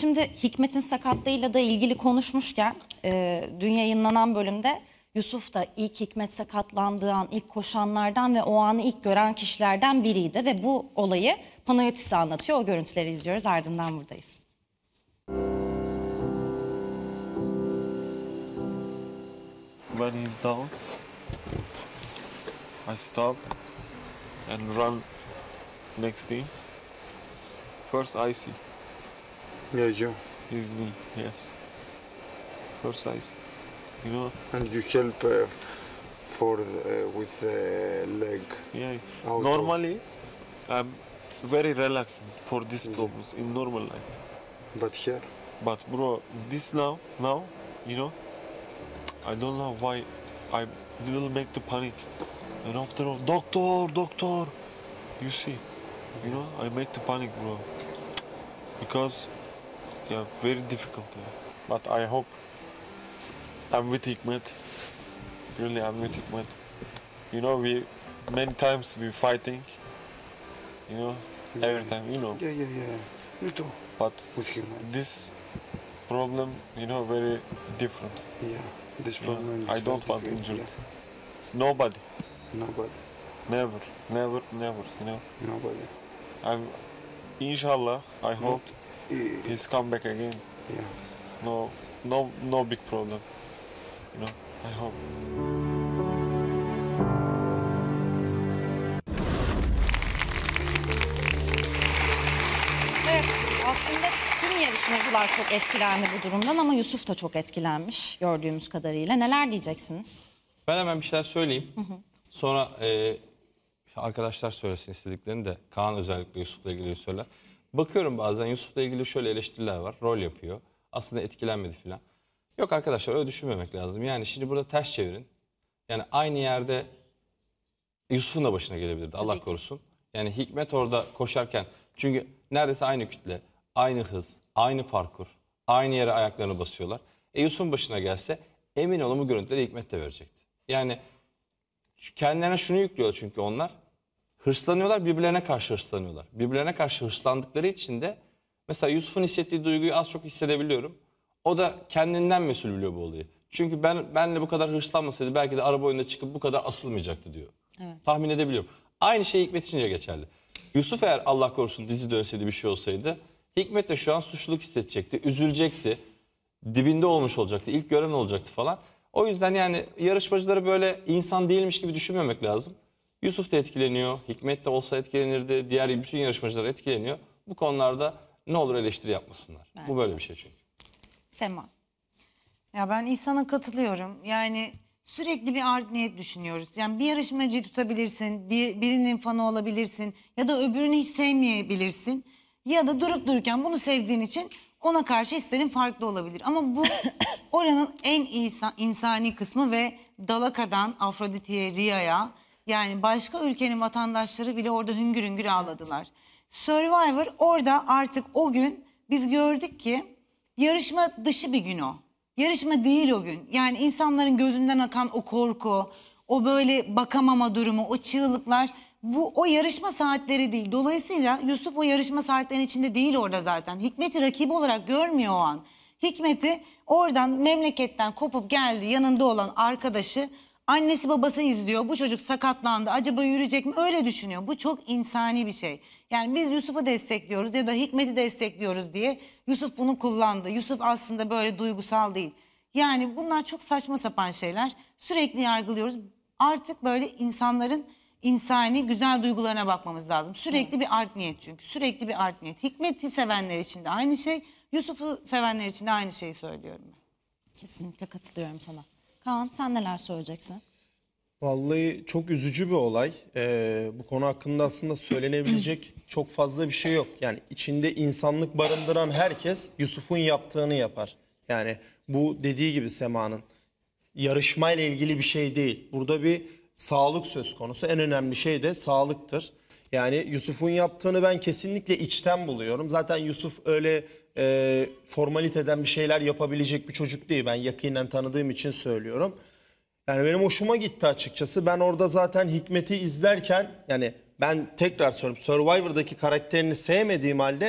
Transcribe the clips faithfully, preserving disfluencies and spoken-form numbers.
Şimdi Hikmet'in sakatlığıyla da ilgili konuşmuşken e, dün yayınlanan bölümde Yusuf da ilk Hikmet sakatlandığı an ilk koşanlardan ve o anı ilk gören kişilerden biriydi ve bu olayı Panayotis'e anlatıyor. O görüntüleri izliyoruz, ardından buradayız. When he's down, I stop and run next to him. First I see. Yeah, you. His knee, yes. First I see. You know? And you help uh, for uh, with the leg. Yeah. Out Normally, I'm very relaxed for these problems in normal life. But here? But bro, this now, now, you know, I don't know why I little make the panic. And after all, doctor, doctor, you see, you know, I make the panic, bro. Because, yeah, very difficult. Yeah. But I hope I'm with Hikmet. Really, I'm with Hikmet. You know, we many times we fighting. You know, every time, you know. Yeah, yeah, yeah. Me too. But with Hikmet. This problem, you know, very different. Yeah, this You know, problem. I is don't very want difficult, injury. yeah. Nobody. Nobody. Never, never, never, you know. Nobody. I'm, inshallah, I hope Uh, he's come back again. yeah. No, no, no big problem. You know, I hope. Evet, aslında tüm yarışmacılar çok etkilendi bu durumdan ama Yusuf da çok etkilenmiş gördüğümüz kadarıyla. Neler diyeceksiniz? Ben hemen bir şeyler söyleyeyim. Hı hı. Sonra e, arkadaşlar söylesin istediklerini de. Kaan özellikle Yusuf'la ilgili söyler. Bakıyorum bazen Yusuf'la ilgili şöyle eleştiriler var. Rol yapıyor. Aslında etkilenmedi falan. Yok arkadaşlar, öyle düşünmemek lazım. Yani şimdi burada ters çevirin. Yani aynı yerde Yusuf'un da başına gelebilirdi. Allah korusun. Yani Hikmet orada koşarken, çünkü neredeyse aynı kütle, aynı hız, aynı parkur, aynı yere ayaklarını basıyorlar. E Yusuf'un başına gelse emin olun bu görüntüleri Hikmet de verecekti. Yani kendilerine şunu yüklüyor çünkü onlar. Hırslanıyorlar, birbirlerine karşı hırslanıyorlar. Birbirlerine karşı hırslandıkları için de mesela Yusuf'un hissettiği duyguyu az çok hissedebiliyorum. O da kendinden mesul biliyor bu olayı. Çünkü ben benle bu kadar hırslanmasaydı belki de araba önüne çıkıp bu kadar asılmayacaktı diyor. Evet. Tahmin edebiliyorum. Aynı şey Hikmet için de geçerli. Yusuf eğer Allah korusun dizi dönseydi, bir şey olsaydı, Hikmet de şu an suçluluk hissedecekti, üzülecekti, dibinde olmuş olacaktı, ilk gören olacaktı falan. O yüzden yani yarışmacıları böyle insan değilmiş gibi düşünmemek lazım. Yusuf da etkileniyor, Hikmet de olsa etkilenirdi, diğer bütün yarışmacılar etkileniyor. Bu konularda ne olur eleştiri yapmasınlar. Bence. Bu böyle bir şey çünkü. Sema. Ya ben İhsan'a katılıyorum. Yani sürekli bir art niyet düşünüyoruz. Yani bir yarışmacıyı tutabilirsin, bir, birinin fanı olabilirsin ya da öbürünü hiç sevmeyebilirsin. Ya da durup dururken bunu sevdiğin için ona karşı hislerin farklı olabilir. Ama bu oranın en insan, insani kısmı ve Dalaka'dan Afrodit'e, Ria'ya, yani başka ülkenin vatandaşları bile orada hüngür hüngür ağladılar. Survivor orada artık o gün biz gördük ki yarışma dışı bir gün o. Yarışma değil o gün. Yani insanların gözünden akan o korku, o böyle bakamama durumu, o çığlıklar, bu o yarışma saatleri değil. Dolayısıyla Yusuf o yarışma saatlerinin içinde değil orada zaten. Hikmet'i rakibi olarak görmüyor o an. Hikmet'i oradan memleketten kopup geldi, yanında olan arkadaşı, annesi babası izliyor. Bu çocuk sakatlandı, acaba yürüyecek mi? Öyle düşünüyor. Bu çok insani bir şey. Yani biz Yusuf'u destekliyoruz ya da Hikmet'i destekliyoruz diye Yusuf bunu kullandı. Yusuf aslında böyle duygusal değil. Yani bunlar çok saçma sapan şeyler. Sürekli yargılıyoruz. Artık böyle insanların insani güzel duygularına bakmamız lazım. Sürekli bir art niyet çünkü. Sürekli bir art niyet. Hikmet'i sevenler için de aynı şey. Yusuf'u sevenler için de aynı şeyi söylüyorum ben. Kesinlikle katılıyorum sana. Kaan, sen neler söyleyeceksin? Vallahi çok üzücü bir olay. Ee, bu konu hakkında aslında söylenebilecek çok fazla bir şey yok. Yani içinde insanlık barındıran herkes Yusuf'un yaptığını yapar. Yani bu dediği gibi Sema'nın yarışmayla ilgili bir şey değil. Burada bir sağlık söz konusu. En önemli şey de sağlıktır. Yani Yusuf'un yaptığını ben kesinlikle içten buluyorum. Zaten Yusuf öyle e, formaliteden bir şeyler yapabilecek bir çocuk değil. Ben yakinen tanıdığım için söylüyorum. Yani benim hoşuma gitti açıkçası. Ben orada zaten Hikmet'i izlerken, yani ben tekrar söylüyorum, Survivor'daki karakterini sevmediğim halde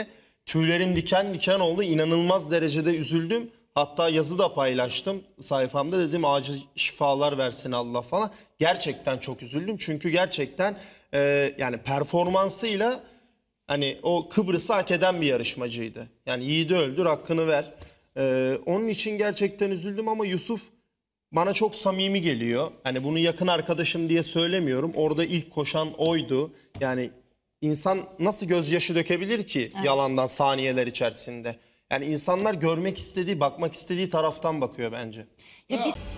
tüylerim diken diken oldu. İnanılmaz derecede üzüldüm. Hatta yazı da paylaştım sayfamda, dedim acil şifalar versin Allah falan. Gerçekten çok üzüldüm çünkü gerçekten e, yani performansıyla hani o Kıbrıs'ı hak eden bir yarışmacıydı. Yani yiğidi öldür, hakkını ver. E, onun için gerçekten üzüldüm ama Yusuf bana çok samimi geliyor. Hani bunu yakın arkadaşım diye söylemiyorum. Orada ilk koşan oydu. Yani insan nasıl gözyaşı dökebilir ki evet. yalandan saniyeler içerisinde? Yani insanlar görmek istediği, bakmak istediği taraftan bakıyor bence. Ya bir...